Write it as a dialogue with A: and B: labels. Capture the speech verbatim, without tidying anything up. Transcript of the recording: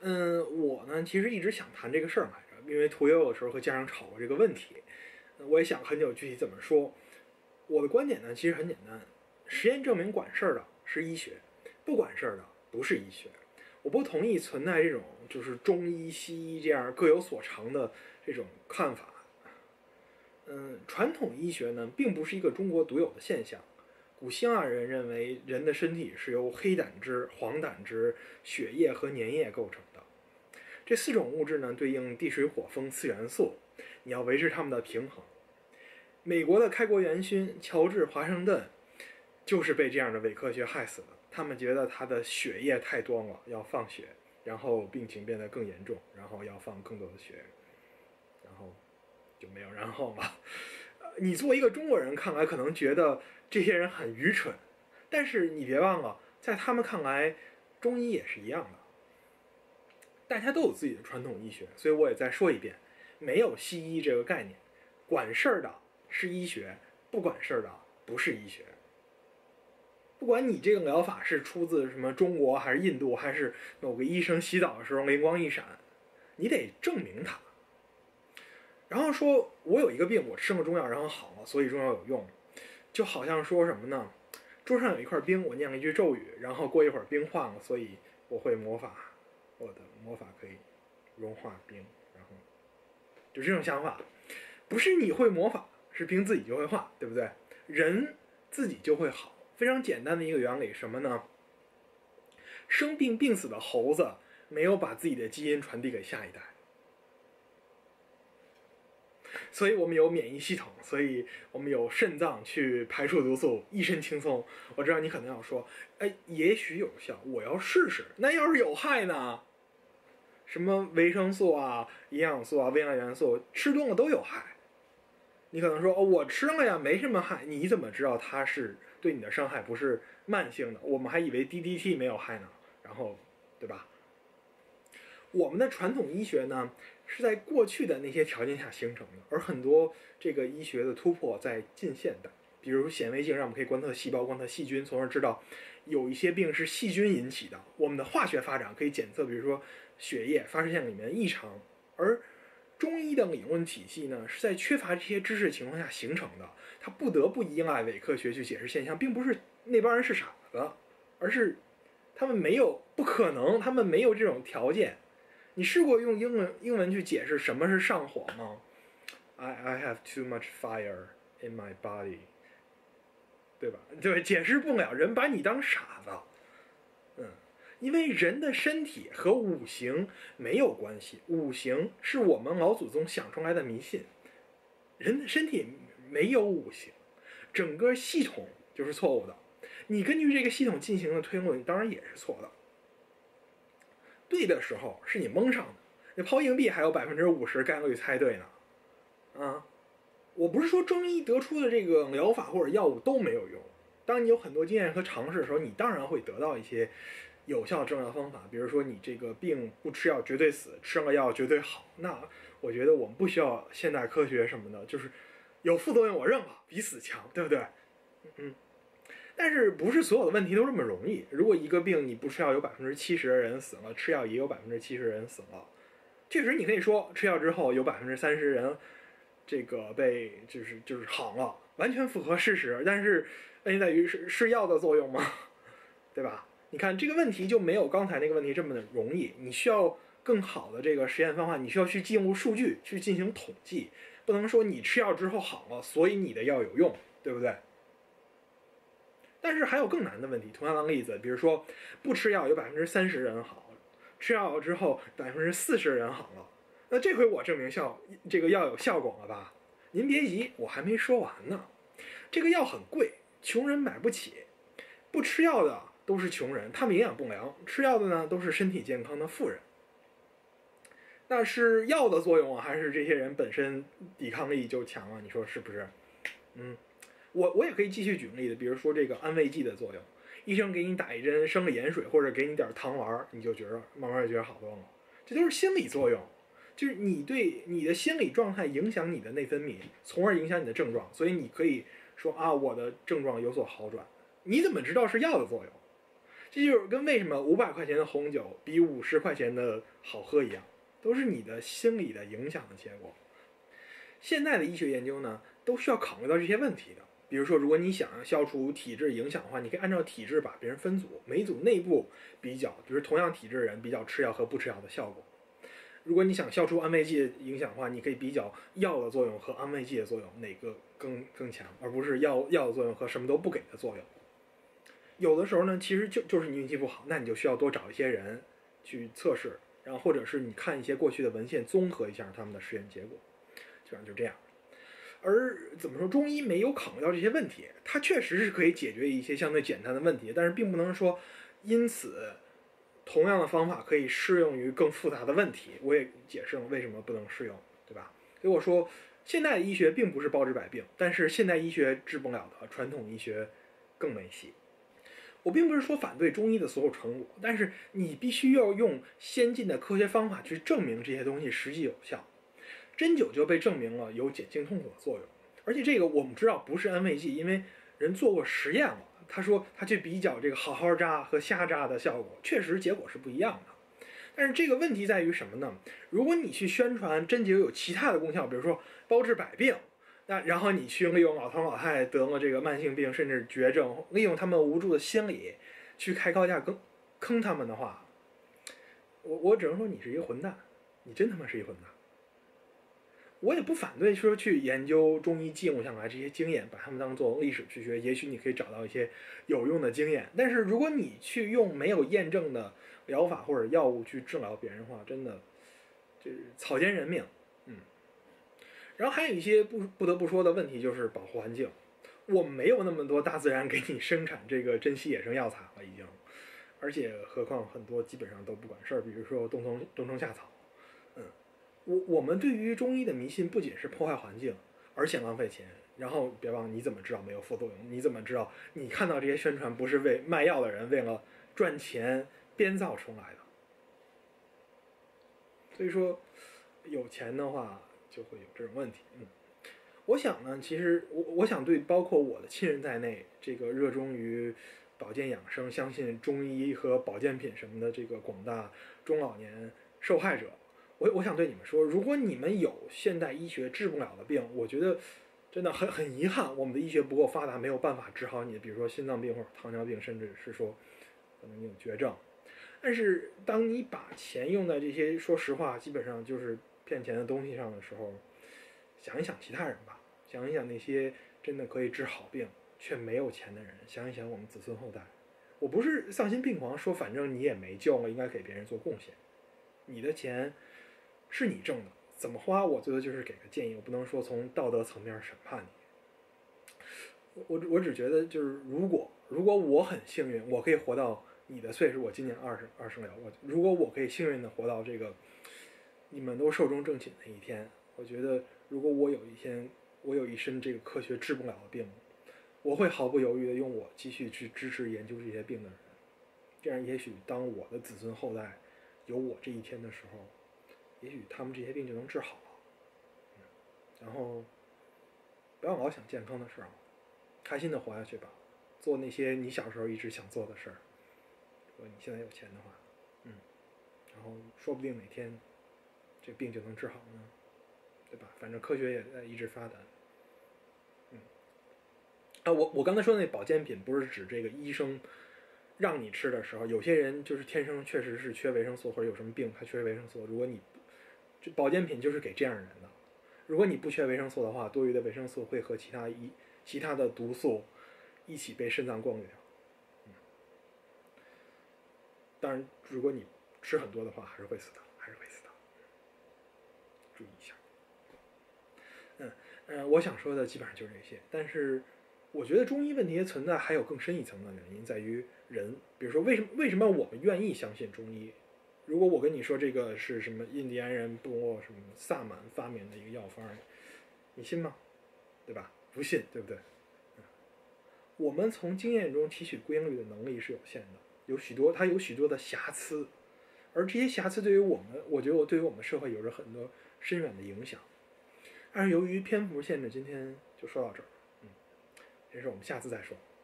A: 嗯，我呢其实一直想谈这个事儿来着，因为屠呦呦的时候和家长吵过这个问题，我也想很久具体怎么说。我的观点呢其实很简单，实验证明管事儿的是医学，不管事儿的不是医学。我不同意存在这种就是中医西医这样各有所长的这种看法。嗯，传统医学呢并不是一个中国独有的现象。古希腊人认为人的身体是由黑胆汁、黄胆汁、血液和粘液构成的。这四种物质呢对应地水火风四元素，你要维持它们的平衡。美国的开国元勋乔治华盛顿就是被这样的伪科学害死的。他们觉得他的血液太多了，要放血，然后病情变得更严重，然后要放更多的血，然后就没有然后了。你作为一个中国人看来可能觉得这些人很愚蠢，但是你别忘了，在他们看来中医也是一样的。大家都有自己的传统医学，所以我也再说一遍，没有西医这个概念，管事儿的是医学，不管事儿的不是医学。不管你这个疗法是出自什么中国还是印度，还是某个医生洗澡的时候灵光一闪，你得证明它。然后说我有一个病，我吃了中药然后好了，所以中药有用，就好像说什么呢？桌上有一块冰，我念了一句咒语，然后过一会儿冰化了，所以我会魔法，我的魔法可以融化冰，然后就这种想法。不是你会魔法，是冰自己就会化，对不对？人自己就会好。非常简单的一个原理，什么呢？生病病死的猴子没有把自己的基因传递给下一代，所以我们有免疫系统，所以我们有肾脏去排出毒素，一身轻松。我知道你可能要说，哎，也许有效，我要试试。那要是有害呢？什么维生素啊、营养素啊、微量元素，吃多了都有害。你可能说，哦，我吃了呀，没什么害。你怎么知道它是对你的伤害不是慢性的？我们还以为 D D T 没有害呢，然后，对吧？我们的传统医学呢，是在过去的那些条件下形成的，而很多这个医学的突破在近现代，比如显微镜让我们可以观测细胞、观测细菌，从而知道有一些病是细菌引起的。我们的化学发展可以检测，比如说血液发射线里面的异常，而中医的理论体系呢，是在缺乏这些知识情况下形成的，它不得不依赖伪科学去解释现象，并不是那帮人是傻子，而是他们没有，不可能，他们没有这种条件。你试过用英文英文去解释什么是上火吗？ I, I have too much fire in my body， 对吧？对，解释不了，人把你当傻子。嗯。因为人的身体和五行没有关系，五行是我们老祖宗想出来的迷信，人的身体没有五行，整个系统就是错误的。你根据这个系统进行的推论，当然也是错的。对的时候是你蒙上的，你抛硬币还有百分之五十概率猜对呢。啊，我不是说中医得出的这个疗法或者药物都没有用，当你有很多经验和尝试的时候，你当然会得到一些有效的治疗方法，比如说你这个病不吃药绝对死，吃了药绝对好。那我觉得我们不需要现代科学什么的，就是有副作用我认了，比死强，对不对？嗯。但是不是所有的问题都这么容易？如果一个病你不吃药，有百分之七十的人死了，吃药也有百分之七十的人死了。确实，你可以说吃药之后有百分之三十人这个被就是就是好了，完全符合事实。但是问题在于是是药的作用吗？对吧？你看这个问题就没有刚才那个问题这么的容易，你需要更好的这个实验方法，你需要去进入数据去进行统计，不能说你吃药之后好了，所以你的药有用，对不对？但是还有更难的问题，同样的例子，比如说不吃药有百分之三十人好，吃药之后百分之四十人好了，那这回我证明效这个药有效果了吧？您别急，我还没说完呢。这个药很贵，穷人买不起，不吃药的都是穷人，他们营养不良，吃药的呢都是身体健康的富人。那是药的作用啊，还是这些人本身抵抗力就强了？你说是不是？嗯。我我也可以继续举例子，比如说这个安慰剂的作用，医生给你打一针生理盐水，或者给你点糖丸，你就觉得慢慢就觉得好多了，这都是心理作用，就是你对你的心理状态影响你的内分泌，从而影响你的症状，所以你可以说啊，我的症状有所好转。你怎么知道是药的作用？ 这就是跟为什么五百块钱的红酒比五十块钱的好喝一样，都是你的心理的影响的结果。现在的医学研究呢，都需要考虑到这些问题的。比如说，如果你想消除体质影响的话，你可以按照体质把别人分组，每组内部比较，比如同样体质的人比较吃药和不吃药的效果。如果你想消除安慰剂影响的话，你可以比较药的作用和安慰剂的作用哪个更更强，而不是药药的作用和什么都不给的作用。有的时候呢，其实就就是你运气不好，那你就需要多找一些人去测试，然后或者是你看一些过去的文献，综合一下他们的实验结果，基本上就这样。而怎么说，中医没有考虑到这些问题，它确实是可以解决一些相对简单的问题，但是并不能说因此同样的方法可以适用于更复杂的问题。我也解释了为什么不能适用，对吧？所以我说，现代医学并不是包治百病，但是现代医学治不了的，传统医学更没戏。我并不是说反对中医的所有成果，但是你必须要用先进的科学方法去证明这些东西实际有效。针灸就被证明了有减轻痛苦的作用，而且这个我们知道不是安慰剂，因为人做过实验了。他说他去比较这个好好扎和瞎扎的效果，确实结果是不一样的。但是这个问题在于什么呢？如果你去宣传针灸有其他的功效，比如说包治百病，那然后你去利用老头老太太得了这个慢性病甚至绝症，利用他们无助的心理去开高价坑坑他们的话，我我只能说你是一个混蛋，你真他妈是一个混蛋。我也不反对说去研究中医记录下来这些经验，把它们当做历史去学，也许你可以找到一些有用的经验。但是如果你去用没有验证的疗法或者药物去治疗别人的话，真的就是草菅人命。嗯。然后还有一些不不得不说的问题，就是保护环境。我们没有那么多大自然给你生产这个珍稀野生药材了，已经，而且何况很多基本上都不管事儿，比如说冬虫冬虫夏草。嗯。我我们对于中医的迷信不仅是破坏环境，而且浪费钱。然后别忘，你怎么知道没有副作用？你怎么知道你看到这些宣传不是为卖药的人为了赚钱编造出来的？所以说，有钱的话就会有这种问题。嗯，我想呢，其实我我想对包括我的亲人在内，这个热衷于保健养生、相信中医和保健品什么的这个广大中老年受害者。我我想对你们说，如果你们有现代医学治不了的病，我觉得真的很很遗憾，我们的医学不够发达，没有办法治好你，比如说心脏病或者糖尿病，甚至是说可能你有绝症。但是当你把钱用在这些说实话基本上就是骗钱的东西上的时候，想一想其他人吧，想一想那些真的可以治好病却没有钱的人，想一想我们子孙后代。我不是丧心病狂说反正你也没救了，应该给别人做贡献。你的钱是你挣的，怎么花我最多就是给个建议，我不能说从道德层面审判你。我我只觉得就是如果如果我很幸运，我可以活到你的岁数，我今年二十二十了，我如果我可以幸运的活到这个你们都寿终正寝的一天，我觉得如果我有一天我有一身这个科学治不了的病，我会毫不犹豫的用我继续去支持研究这些病的人。这样也许当我的子孙后代有我这一天的时候，也许他们这些病就能治好了。嗯、然后不要老想健康的事儿，开心的活下去吧，做那些你小时候一直想做的事儿。如果你现在有钱的话，嗯，然后说不定哪天这病就能治好呢，对吧？反正科学也在一直发展。嗯，啊，我我刚才说的那保健品不是指这个医生让你吃的时候，有些人就是天生确实是缺维生素或者有什么病他缺维生素，如果你这保健品就是给这样的人的。如果你不缺维生素的话，多余的维生素会和其他一其他的毒素一起被肾脏过滤掉。嗯，当然，如果你吃很多的话，还是会死的，还是会死的。注意一下。嗯呃，我想说的基本上就是这些，但是我觉得中医问题存在还有更深一层的原因，在于人。比如说，为什么为什么我们愿意相信中医？如果我跟你说这个是什么印第安人部落什么萨满发明的一个药方，你信吗？对吧？不信，对不对？嗯，我们从经验中提取规律的能力是有限的，有许多它有许多的瑕疵，而这些瑕疵对于我们，我觉得我对于我们社会有着很多深远的影响。但是由于篇幅限制，今天就说到这儿。嗯，这事我们下次再说。